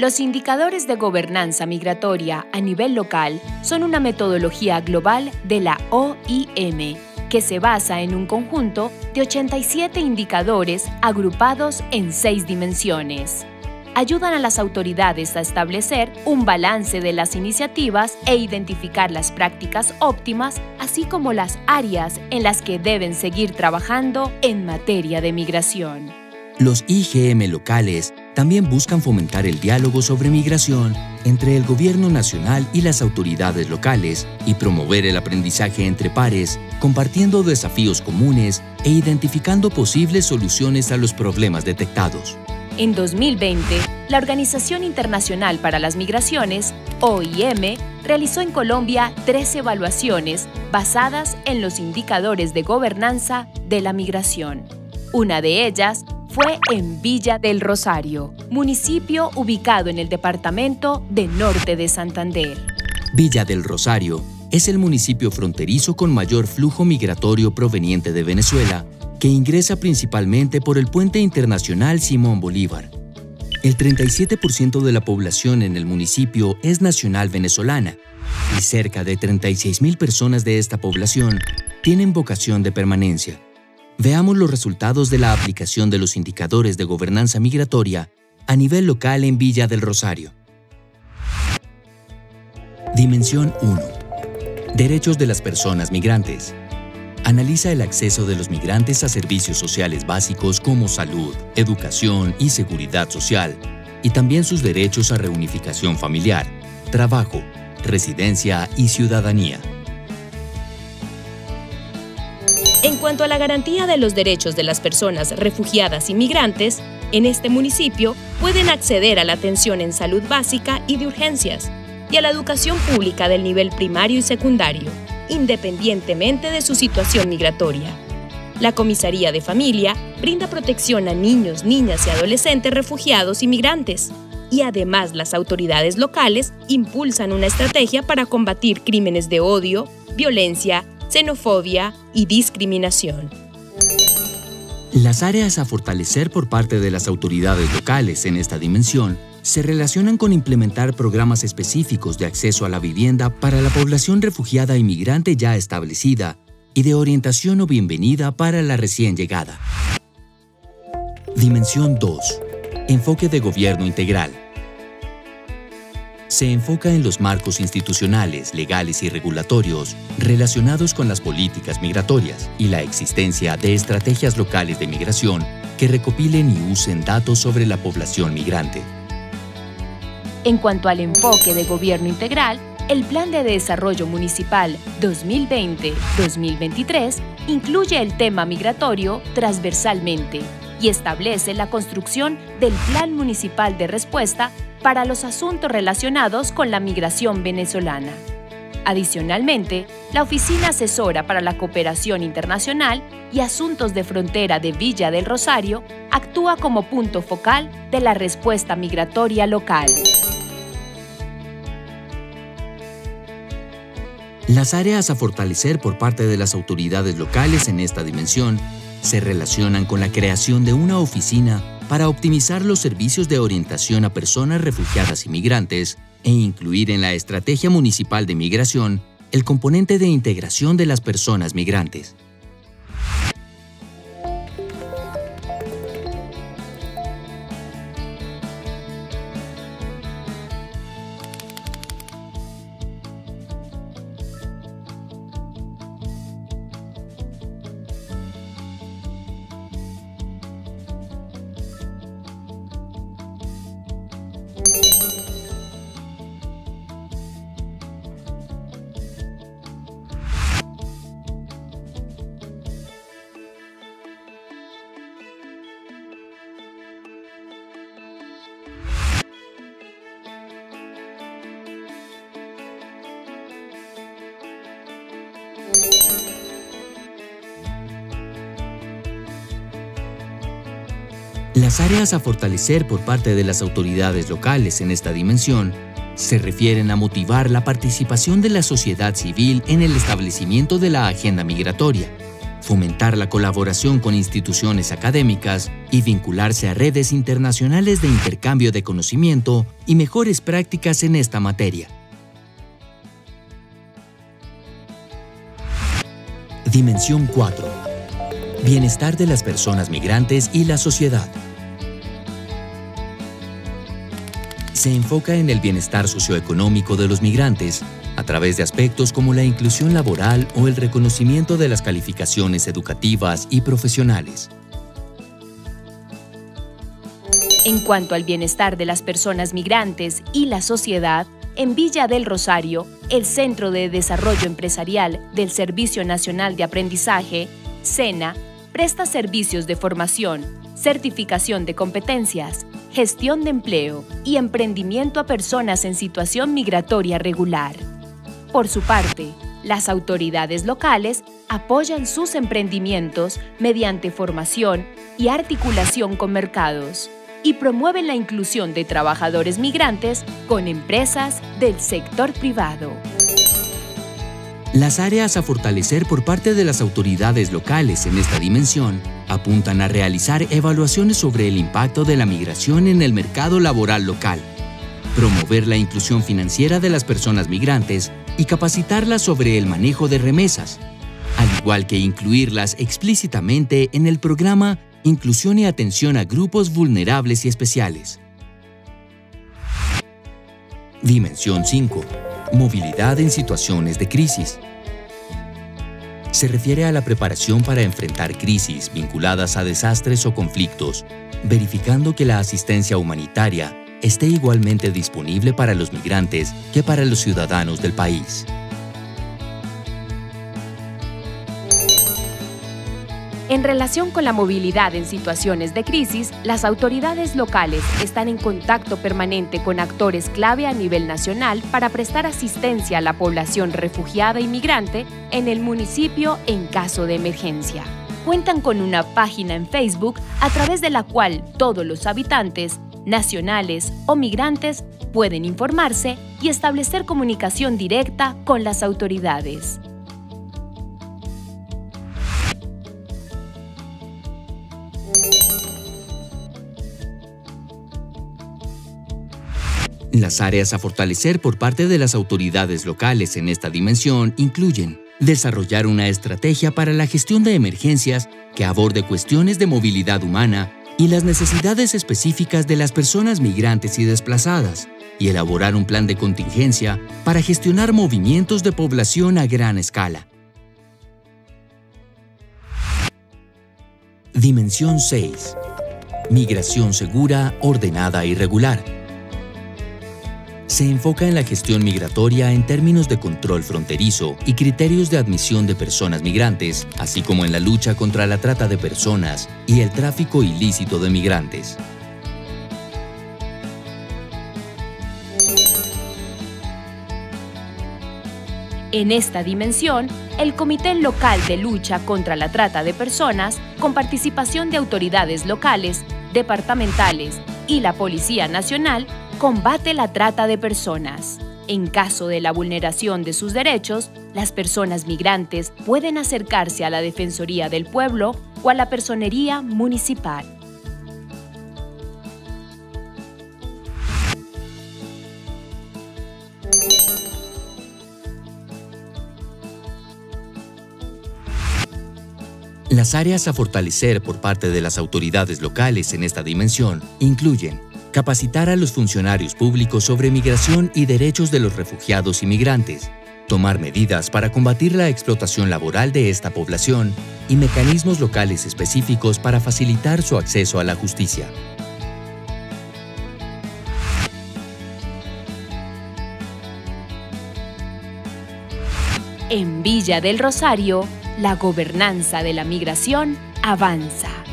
Los indicadores de gobernanza migratoria a nivel local son una metodología global de la OIM, que se basa en un conjunto de 87 indicadores agrupados en 6 dimensiones. Ayudan a las autoridades a establecer un balance de las iniciativas e identificar las prácticas óptimas, así como las áreas en las que deben seguir trabajando en materia de migración. Los IGM locales también buscan fomentar el diálogo sobre migración entre el gobierno nacional y las autoridades locales y promover el aprendizaje entre pares, compartiendo desafíos comunes e identificando posibles soluciones a los problemas detectados. En 2020, la Organización Internacional para las Migraciones, OIM, realizó en Colombia 3 evaluaciones basadas en los indicadores de gobernanza de la migración. Una de ellas fue en Villa del Rosario, municipio ubicado en el departamento de Norte de Santander. Villa del Rosario es el municipio fronterizo con mayor flujo migratorio proveniente de Venezuela, que ingresa principalmente por el puente internacional Simón Bolívar. El 37% de la población en el municipio es nacional venezolana y cerca de 36.000 personas de esta población tienen vocación de permanencia. Veamos los resultados de la aplicación de los indicadores de gobernanza migratoria a nivel local en Villa del Rosario. Dimensión 1. Derechos de las personas migrantes. Analiza el acceso de los migrantes a servicios sociales básicos como salud, educación y seguridad social, y también sus derechos a reunificación familiar, trabajo, residencia y ciudadanía. En cuanto a la garantía de los derechos de las personas refugiadas y migrantes, en este municipio pueden acceder a la atención en salud básica y de urgencias, y a la educación pública del nivel primario y secundario, independientemente de su situación migratoria. La Comisaría de Familia brinda protección a niños, niñas y adolescentes refugiados y migrantes, y además las autoridades locales impulsan una estrategia para combatir crímenes de odio, violencia, xenofobia y discriminación. Las áreas a fortalecer por parte de las autoridades locales en esta dimensión se relacionan con implementar programas específicos de acceso a la vivienda para la población refugiada y migrante ya establecida y de orientación o bienvenida para la recién llegada. Dimensión 2. Enfoque de gobierno integral. Se enfoca en los marcos institucionales, legales y regulatorios relacionados con las políticas migratorias y la existencia de estrategias locales de migración que recopilen y usen datos sobre la población migrante. En cuanto al enfoque de gobierno integral, el Plan de Desarrollo Municipal 2020-2023 incluye el tema migratorio transversalmente y establece la construcción del Plan Municipal de Respuesta para los asuntos relacionados con la migración venezolana. Adicionalmente, la Oficina Asesora para la Cooperación Internacional y Asuntos de Frontera de Villa del Rosario actúa como punto focal de la respuesta migratoria local. Las áreas a fortalecer por parte de las autoridades locales en esta dimensión se relacionan con la creación de una oficina para optimizar los servicios de orientación a personas refugiadas y migrantes e incluir en la Estrategia Municipal de Migración el componente de integración de las personas migrantes. Las áreas a fortalecer por parte de las autoridades locales en esta dimensión se refieren a motivar la participación de la sociedad civil en el establecimiento de la agenda migratoria, fomentar la colaboración con instituciones académicas y vincularse a redes internacionales de intercambio de conocimiento y mejores prácticas en esta materia. Dimensión 4. Bienestar de las personas migrantes y la sociedad. Se enfoca en el bienestar socioeconómico de los migrantes a través de aspectos como la inclusión laboral o el reconocimiento de las calificaciones educativas y profesionales. En cuanto al bienestar de las personas migrantes y la sociedad, en Villa del Rosario, el Centro de Desarrollo Empresarial del Servicio Nacional de Aprendizaje, SENA, presta servicios de formación, certificación de competencias, gestión de empleo y emprendimiento a personas en situación migratoria regular. Por su parte, las autoridades locales apoyan sus emprendimientos mediante formación y articulación con mercados y promueven la inclusión de trabajadores migrantes con empresas del sector privado. Las áreas a fortalecer por parte de las autoridades locales en esta dimensión apuntan a realizar evaluaciones sobre el impacto de la migración en el mercado laboral local, promover la inclusión financiera de las personas migrantes y capacitarlas sobre el manejo de remesas, al igual que incluirlas explícitamente en el programa Inclusión y Atención a Grupos Vulnerables y Especiales. Dimensión 5. Movilidad en situaciones de crisis. Se refiere a la preparación para enfrentar crisis vinculadas a desastres o conflictos, verificando que la asistencia humanitaria esté igualmente disponible para los migrantes que para los ciudadanos del país. En relación con la movilidad en situaciones de crisis, las autoridades locales están en contacto permanente con actores clave a nivel nacional para prestar asistencia a la población refugiada y migrante en el municipio en caso de emergencia. Cuentan con una página en Facebook a través de la cual todos los habitantes, nacionales o migrantes, pueden informarse y establecer comunicación directa con las autoridades. Las áreas a fortalecer por parte de las autoridades locales en esta dimensión incluyen desarrollar una estrategia para la gestión de emergencias que aborde cuestiones de movilidad humana y las necesidades específicas de las personas migrantes y desplazadas, y elaborar un plan de contingencia para gestionar movimientos de población a gran escala. Dimensión 6. Migración segura, ordenada y regular. Se enfoca en la gestión migratoria en términos de control fronterizo y criterios de admisión de personas migrantes, así como en la lucha contra la trata de personas y el tráfico ilícito de migrantes. En esta dimensión, el Comité Local de Lucha contra la Trata de Personas, con participación de autoridades locales, departamentales y la Policía Nacional, combate la trata de personas. En caso de la vulneración de sus derechos, las personas migrantes pueden acercarse a la Defensoría del Pueblo o a la Personería Municipal. Las áreas a fortalecer por parte de las autoridades locales en esta dimensión incluyen capacitar a los funcionarios públicos sobre migración y derechos de los refugiados y migrantes, tomar medidas para combatir la explotación laboral de esta población y mecanismos locales específicos para facilitar su acceso a la justicia. En Villa del Rosario, la gobernanza de la migración avanza.